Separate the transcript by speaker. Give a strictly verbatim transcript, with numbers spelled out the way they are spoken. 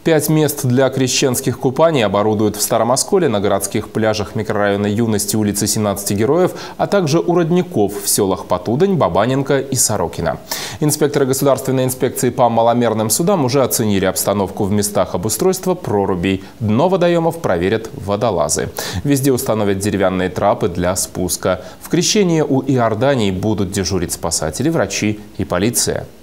Speaker 1: Пять мест для крещенских купаний оборудуют в Старом Осколе, на городских пляжах микрорайона Юности, улицы семнадцати Героев, а также у родников в селах Потудань, Бабаненко и Сорокино. Инспекторы Государственной инспекции по маломерным судам уже оценили обстановку в местах обустройства прорубей. Дно водоемов проверят водолазы. Везде установят деревянные трапы для спуска. В крещении у Иордании будут дежурить спасатели, врачи и полиция.